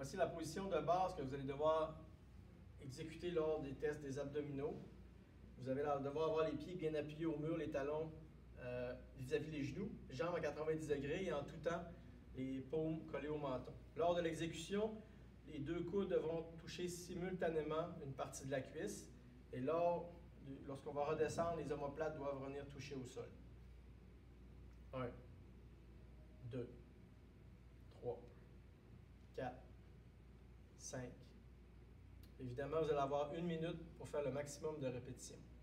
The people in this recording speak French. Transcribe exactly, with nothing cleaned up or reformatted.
Voici la position de base que vous allez devoir exécuter lors des tests des abdominaux. Vous allez devoir avoir les pieds bien appuyés au mur, les talons euh, vis-à-vis les genoux, jambes à quatre-vingt-dix degrés et en tout temps les paumes collées au menton. Lors de l'exécution, les deux coudes devront toucher simultanément une partie de la cuisse et lors, lorsqu'on va redescendre, les omoplates doivent venir toucher au sol. un, deux, trois, quatre, cinq. Évidemment, vous allez avoir une minute pour faire le maximum de répétitions.